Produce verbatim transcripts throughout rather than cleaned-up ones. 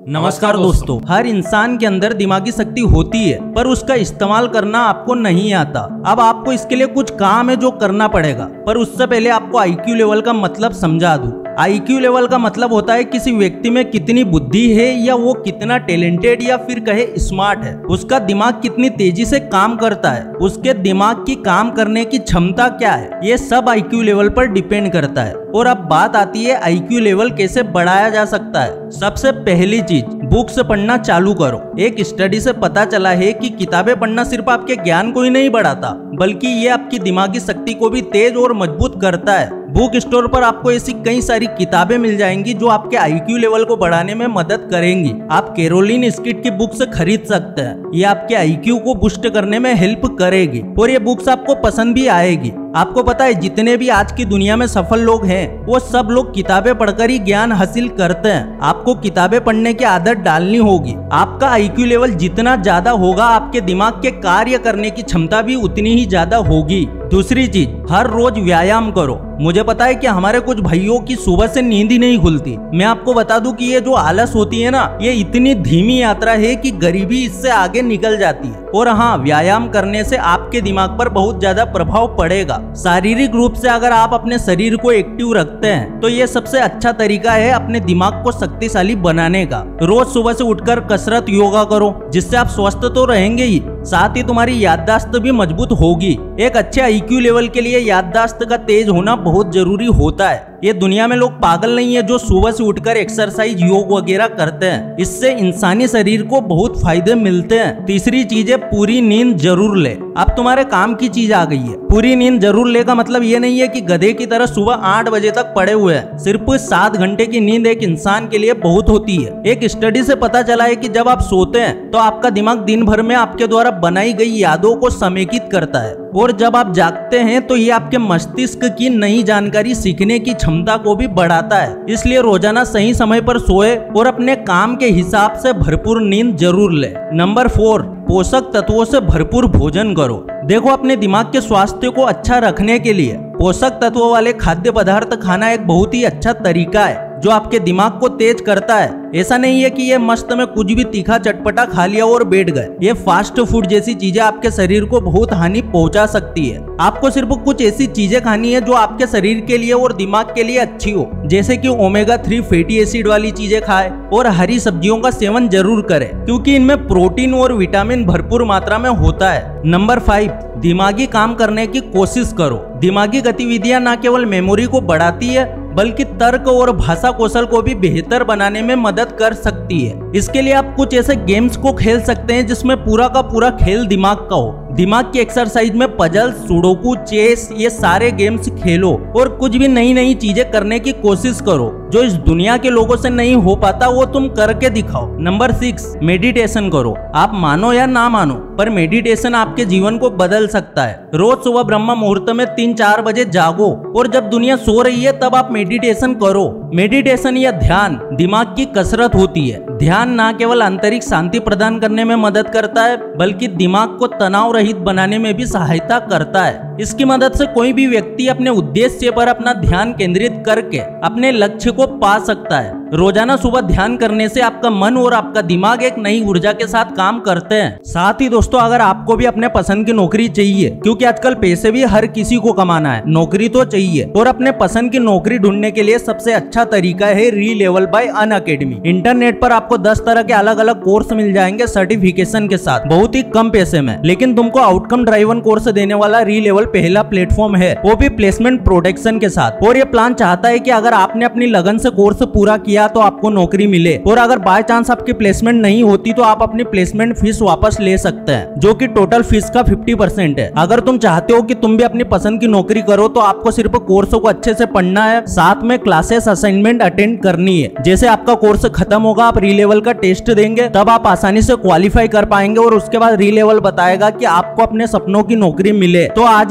नमस्कार दोस्तों, हर इंसान के अंदर दिमागी शक्ति होती है पर उसका इस्तेमाल करना आपको नहीं आता। अब आपको इसके लिए कुछ काम है जो करना पड़ेगा, पर उससे पहले आपको आई क्यू लेवल का मतलब समझा दूं। आई क्यू लेवल का मतलब होता है किसी व्यक्ति में कितनी बुद्धि है या वो कितना टैलेंटेड या फिर कहे स्मार्ट है, उसका दिमाग कितनी तेजी से काम करता है, उसके दिमाग की काम करने की क्षमता क्या है, ये सब आई क्यू लेवल पर डिपेंड करता है। और अब बात आती है आई क्यू लेवल कैसे बढ़ाया जा सकता है। सबसे पहली चीज, बुक से पढ़ना चालू करो। एक स्टडी से पता चला है कि किताबें पढ़ना सिर्फ आपके ज्ञान को ही नहीं बढ़ाता, बल्कि ये आपकी दिमागी शक्ति को भी तेज और मजबूत करता है। बुक स्टोर पर आपको ऐसी कई सारी किताबें मिल जाएंगी जो आपके आई क्यू लेवल को बढ़ाने में मदद करेंगी। आप कैरोलिन स्किट की बुक से खरीद सकते हैं, ये आपके आई क्यू को बूस्ट करने में हेल्प करेगी और ये बुक्स आपको पसंद भी आएगी। आपको पता है जितने भी आज की दुनिया में सफल लोग हैं वो सब लोग किताबें पढ़कर ही ज्ञान हासिल करते हैं। आपको किताबें पढ़ने की आदत डालनी होगी। आपका आई क्यू लेवल जितना ज्यादा होगा, आपके दिमाग के कार्य करने की क्षमता भी उतनी ही ज्यादा होगी। दूसरी चीज, हर रोज व्यायाम करो। मुझे पता है कि हमारे कुछ भाइयों की सुबह से नींद ही नहीं खुलती। मैं आपको बता दूं कि ये जो आलस होती है ना, ये इतनी धीमी यात्रा है कि गरीबी इससे आगे निकल जाती है। और हाँ, व्यायाम करने से आपके दिमाग पर बहुत ज्यादा प्रभाव पड़ेगा। शारीरिक रूप से अगर आप अपने शरीर को एक्टिव रखते हैं तो ये सबसे अच्छा तरीका है अपने दिमाग को शक्तिशाली बनाने का। रोज सुबह से उठकर कसरत, योगा करो, जिससे आप स्वस्थ तो रहेंगे ही, साथ ही तुम्हारी याददाश्त भी मजबूत होगी। एक अच्छे आई क्यू लेवल के लिए याददाश्त का तेज होना बहुत जरूरी होता है। ये दुनिया में लोग पागल नहीं है जो सुबह से उठकर एक्सरसाइज, योग वगैरह करते हैं। इससे इंसानी शरीर को बहुत फायदे मिलते हैं। तीसरी चीज है, पूरी नींद जरूर ले। अब तुम्हारे काम की चीज आ गई है। पूरी नींद जरूर ले का मतलब ये नहीं है कि गधे की तरह सुबह आठ बजे तक पड़े हुए हैं। सिर्फ सात घंटे की नींद एक इंसान के लिए बहुत होती है। एक स्टडी से पता चला है कि जब आप सोते हैं तो आपका दिमाग दिन भर में आपके द्वारा बनाई गई यादों को समेकित करता है, और जब आप जागते हैं तो ये आपके मस्तिष्क की नई जानकारी सीखने की क्षमता को भी बढ़ाता है। इसलिए रोजाना सही समय पर सोए और अपने काम के हिसाब से भरपूर नींद जरूर ले। नंबर फोर, पोषक तत्वों से भरपूर भोजन करो। देखो, अपने दिमाग के स्वास्थ्य को अच्छा रखने के लिए पोषक तत्वों वाले खाद्य पदार्थ खाना एक बहुत ही अच्छा तरीका है जो आपके दिमाग को तेज करता है। ऐसा नहीं है कि ये मस्त में कुछ भी तीखा चटपटा खा लिया और बैठ गए। ये फास्ट फूड जैसी चीजें आपके शरीर को बहुत हानि पहुंचा सकती है। आपको सिर्फ कुछ ऐसी चीजें खानी है जो आपके शरीर के लिए और दिमाग के लिए अच्छी हो, जैसे कि ओमेगा थ्री फैटी एसिड वाली चीजें खाएं और हरी सब्जियों का सेवन जरूर करें, क्योंकि इनमें प्रोटीन और विटामिन भरपूर मात्रा में होता है। नंबर फाइव, दिमागी काम करने की कोशिश करो। दिमागी गतिविधियां न केवल मेमोरी को बढ़ाती है बल्कि तर्क और भाषा कौशल को भी बेहतर बनाने में मदद कर सकती है। इसके लिए आप कुछ ऐसे गेम्स को खेल सकते हैं जिसमें पूरा का पूरा खेल दिमाग का हो। दिमाग की एक्सरसाइज में पजल, सुडोकू, चेस, ये सारे गेम्स खेलो और कुछ भी नई नई चीजें करने की कोशिश करो। जो इस दुनिया के लोगों से नहीं हो पाता वो तुम करके दिखाओ। नंबर सिक्स, मेडिटेशन करो। आप मानो या ना मानो, पर मेडिटेशन आपके जीवन को बदल सकता है। रोज सुबह ब्रह्म मुहूर्त में तीन चार बजे जागो और जब दुनिया सो रही है तब आप मेडिटेशन करो। मेडिटेशन या ध्यान दिमाग की कसरत होती है। ध्यान न केवल आंतरिक शांति प्रदान करने में मदद करता है बल्कि दिमाग को तनाव रहित बनाने में भी सहायता करता है। इसकी मदद से कोई भी व्यक्ति अपने उद्देश्य पर अपना ध्यान केंद्रित करके अपने लक्ष्य को पा सकता है। रोजाना सुबह ध्यान करने से आपका मन और आपका दिमाग एक नई ऊर्जा के साथ काम करते हैं। साथ ही दोस्तों, अगर आपको भी अपने पसंद की नौकरी चाहिए, क्योंकि आजकल पैसे भी हर किसी को कमाना है, नौकरी तो चाहिए, और अपने पसंद की नौकरी ढूंढने के लिए सबसे अच्छा तरीका है री लेवल बाय अनअकैडमी। इंटरनेट पर आपको दस तरह के अलग अलग कोर्स मिल जाएंगे सर्टिफिकेशन के साथ, बहुत ही कम पैसे में। लेकिन तुमको आउटकम ड्राइवन कोर्स देने वाला री लेवल पहला प्लेटफॉर्म है, वो भी प्लेसमेंट प्रोटेक्शन के साथ। और ये प्लान चाहता है कि अगर आपने अपनी लगन से कोर्स पूरा किया तो आपको नौकरी मिले, और अगर बाय चांस आपकी प्लेसमेंट नहीं होती तो आप अपनी प्लेसमेंट फीस वापस ले सकते हैं, जो कि टोटल फीस का फिफ्टी परसेंट है। अगर तुम चाहते हो कि तुम भी अपनी पसंद की नौकरी करो तो आपको सिर्फ कोर्स को अच्छे से पढ़ना है, साथ में क्लासेस, असाइनमेंट अटेंड करनी है। जैसे आपका कोर्स खत्म होगा, आप री लेवल का टेस्ट देंगे, तब आप आसानी से क्वालिफाई कर पाएंगे और उसके बाद री लेवल बताएगा कि आपको अपने सपनों की नौकरी मिले। तो आज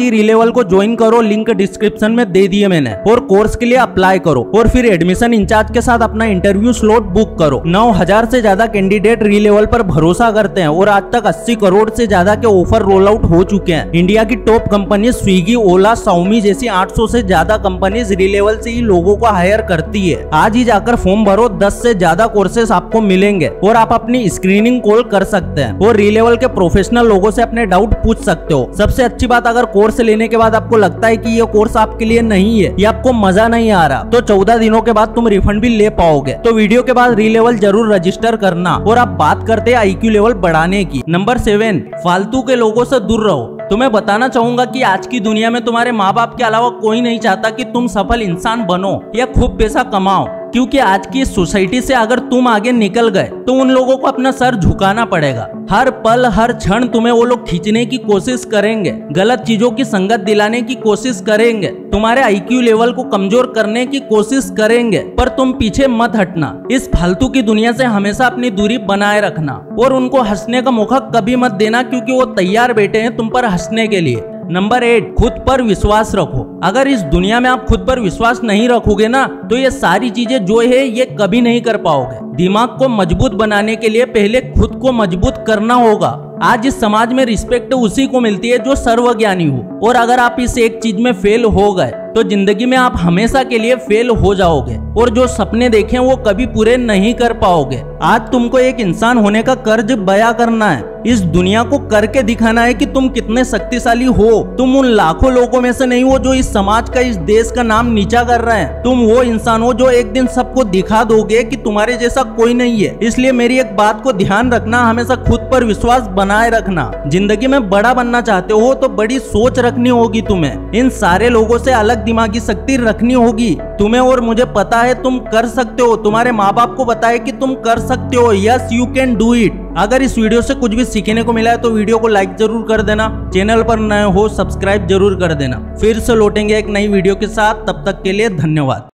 ही रिलेवल को ज्वाइन करो, लिंक डिस्क्रिप्शन में दे दिए मैंने, और कोर्स के लिए अप्लाई करो और फिर एडमिशन इंचार्ज के साथ अपना इंटरव्यू स्लॉट बुक करो। नौ हजार से ज्यादा कैंडिडेट रिलेवल पर भरोसा करते हैं और आज तक अस्सी करोड़ से ज्यादा के ऑफर रोल आउट हो चुके हैं। इंडिया की top company Swiggy, Ola, Xiaomi जैसी आठ सौ से ज्यादा कंपनीज रिलेवल से ही लोगों को हायर करती है। आज ही जाकर फॉर्म भरो, दस से ज्यादा कोर्सेस आपको मिलेंगे और आप अपनी स्क्रीनिंग कॉल कर सकते हैं और रिलेवल के प्रोफेशनल लोगों से अपने डाउट पूछ सकते हो। सबसे अच्छी बात, अगर कोर्स लेने के बाद आपको लगता है कि ये कोर्स आपके लिए नहीं है या आपको मजा नहीं आ रहा, तो चौदह दिनों के बाद तुम रिफंड भी ले पाओगे। तो वीडियो के बाद रिलेवल जरूर रजिस्टर करना। और आप बात करते हैं आईक्यू लेवल बढ़ाने की। नंबर सेवन, फालतू के लोगों से दूर रहो। तुम्हें बताना चाहूंगा कि आज की दुनिया में तुम्हारे माँ बाप के अलावा कोई नहीं चाहता कि तुम सफल इंसान बनो या खूब पैसा कमाओ, क्योंकि आज की सोसाइटी से अगर तुम आगे निकल गए तो उन लोगों को अपना सर झुकाना पड़ेगा। हर पल हर क्षण तुम्हें वो लोग खींचने की कोशिश करेंगे, गलत चीजों की संगत दिलाने की कोशिश करेंगे, तुम्हारे आईक्यू लेवल को कमजोर करने की कोशिश करेंगे, पर तुम पीछे मत हटना। इस फालतू की दुनिया से हमेशा अपनी दूरी बनाए रखना और उनको हंसने का मौका कभी मत देना, क्योंकि वो तैयार बैठे हैं तुम पर हंसने के लिए। नंबर एट, खुद पर विश्वास रखो। अगर इस दुनिया में आप खुद पर विश्वास नहीं रखोगे ना, तो ये सारी चीजें जो है ये कभी नहीं कर पाओगे। दिमाग को मजबूत बनाने के लिए पहले खुद को मजबूत करना होगा। आज इस समाज में रिस्पेक्ट उसी को मिलती है जो सर्वज्ञानी हो, और अगर आप इस एक चीज में फेल हो गए तो जिंदगी में आप हमेशा के लिए फेल हो जाओगे और जो सपने देखे वो कभी पूरे नहीं कर पाओगे। आज तुमको एक इंसान होने का कर्ज बया करना है, इस दुनिया को करके दिखाना है कि तुम कितने शक्तिशाली हो। तुम उन लाखों लोगों में से नहीं हो जो इस समाज का, इस देश का नाम नीचा कर रहे हैं। तुम वो इंसान हो जो एक दिन सबको दिखा दोगे कि तुम्हारे जैसा कोई नहीं है। इसलिए मेरी एक बात को ध्यान रखना, हमेशा खुद पर विश्वास बनाए रखना। जिंदगी में बड़ा बनना चाहते हो तो बड़ी सोच रखनी होगी तुम्हें। इन सारे लोगों से अलग दिमागी शक्ति रखनी होगी तुम्हें, और मुझे पता है तुम कर सकते हो। तुम्हारे माँ बाप को बताए कि तुम कर सकते हो। Yes, you can do it. अगर इस वीडियो से कुछ भी सीखने को मिला है तो वीडियो को लाइक जरूर कर देना। चैनल पर नए हो सब्सक्राइब जरूर कर देना। फिर से लौटेंगे एक नई वीडियो के साथ, तब तक के लिए धन्यवाद।